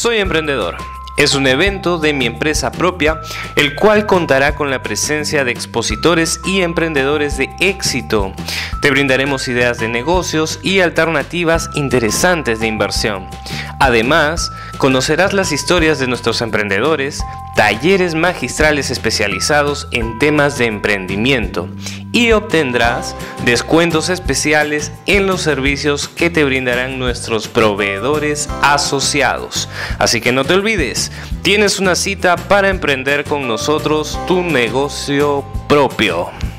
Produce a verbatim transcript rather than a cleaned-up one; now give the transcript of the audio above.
Soy Emprendedor. Es un evento de mi empresa propia, el cual contará con la presencia de expositores y emprendedores de éxito. Te brindaremos ideas de negocios y alternativas interesantes de inversión. Además, conocerás las historias de nuestros emprendedores, talleres magistrales especializados en temas de emprendimiento y obtendrás descuentos especiales en los servicios que te brindarán nuestros proveedores asociados. Así que no te olvides, tienes una cita para emprender con nosotros tu negocio propio.